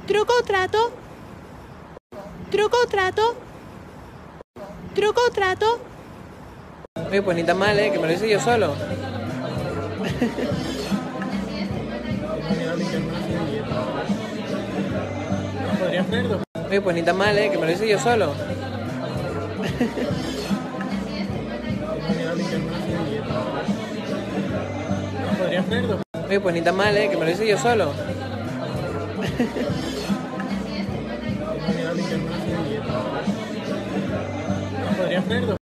Truco o trato. Truco o trato. Truco o trato. Oye, pues ni tan mal, que me lo hice yo solo. ¿Podría hacerlo? Oye, pues ni tan mal, que me lo hice yo solo. ¿Podría hacerlo? Oye, pues ni tan mal, que me lo hice yo solo. ¿Podría hacerlo?